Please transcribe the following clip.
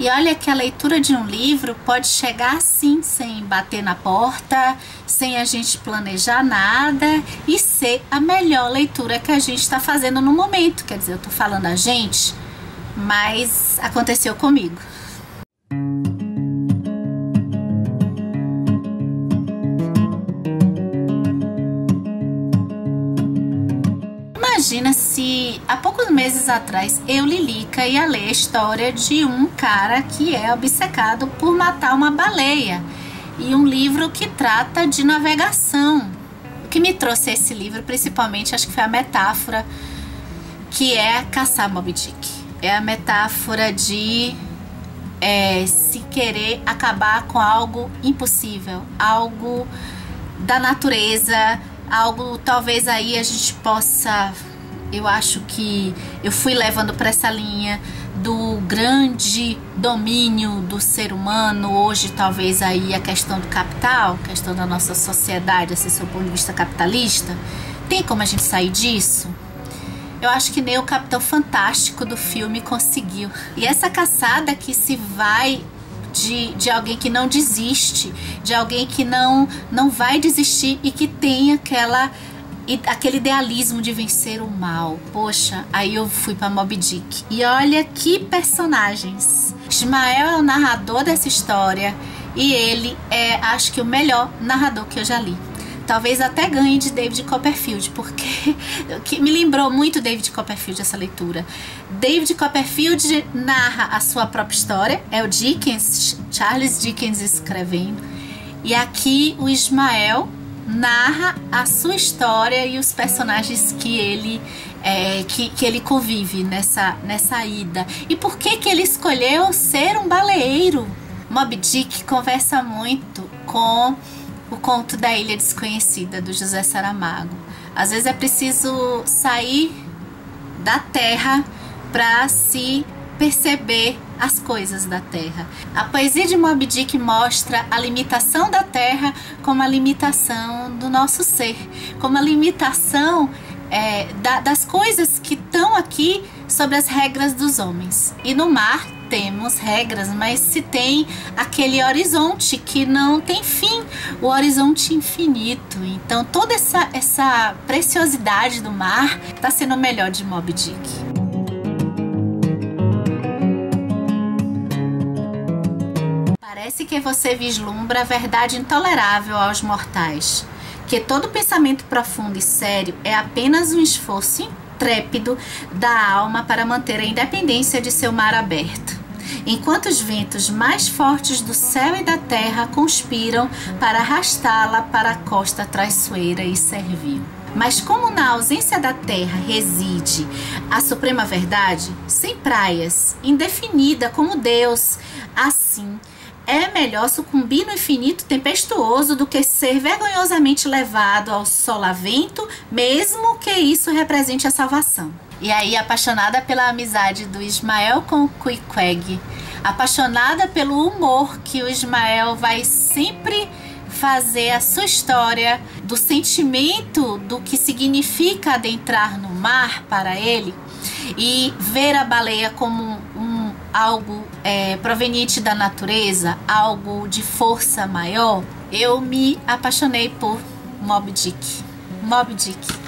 E olha que a leitura de um livro pode chegar assim, sem bater na porta, sem a gente planejar nada e ser a melhor leitura que a gente está fazendo no momento. Quer dizer, eu tô falando a gente, mas aconteceu comigo. Imagina se há poucos meses atrás eu, Lilica, ia ler a história de um cara que é obcecado por matar uma baleia, e um livro que trata de navegação. O que me trouxe esse livro, principalmente, acho que foi a metáfora, que é caçar Moby Dick. É a metáfora de se querer acabar com algo impossível, algo da natureza, algo talvez aí a gente possa... Eu acho que eu fui levando para essa linha do grande domínio do ser humano. Hoje talvez aí a questão do capital, a questão da nossa sociedade, assim, sob o ponto de vista capitalista. Tem como a gente sair disso? Eu acho que nem o Capitão Fantástico do filme conseguiu. E essa caçada que se vai de alguém que não desiste, de alguém que não vai desistir e que tem aquele idealismo de vencer o mal. Poxa, aí eu fui para Moby Dick. E olha que personagens. Ismael é o narrador dessa história e ele é, acho que, o melhor narrador que eu já li. Talvez até ganhe de David Copperfield, porque que me lembrou muito David Copperfield essa leitura. David Copperfield narra a sua própria história, é o Dickens, Charles Dickens escrevendo, e aqui o Ismael narra a sua história e os personagens que ele que ele convive nessa ida. E por que ele escolheu ser um baleeiro? Moby Dick conversa muito com o conto da Ilha Desconhecida, do José Saramago. Às vezes é preciso sair da terra para se perceber as coisas da terra. A poesia de Moby Dick mostra a limitação da terra como a limitação do nosso ser, como a limitação das coisas que estão aqui sobre as regras dos homens. E no mar temos regras, mas se tem aquele horizonte que não tem fim, o horizonte infinito. Então toda essa preciosidade do mar está sendo o melhor de Moby Dick. Parece que você vislumbra a verdade intolerável aos mortais, que todo pensamento profundo e sério é apenas um esforço intrépido da alma para manter a independência de seu mar aberto, enquanto os ventos mais fortes do céu e da terra conspiram para arrastá-la para a costa traiçoeira e servil. Mas como na ausência da terra reside a suprema verdade, sem praias, indefinida como Deus, assim é melhor sucumbir no infinito tempestuoso do que ser vergonhosamente levado ao solavento, mesmo que isso represente a salvação. E aí, apaixonada pela amizade do Ismael com o Queequeg, apaixonada pelo humor que o Ismael vai sempre fazer a sua história, do sentimento do que significa adentrar no mar para ele, e ver a baleia como algo proveniente da natureza, algo de força maior, eu me apaixonei por Moby Dick. Moby Dick.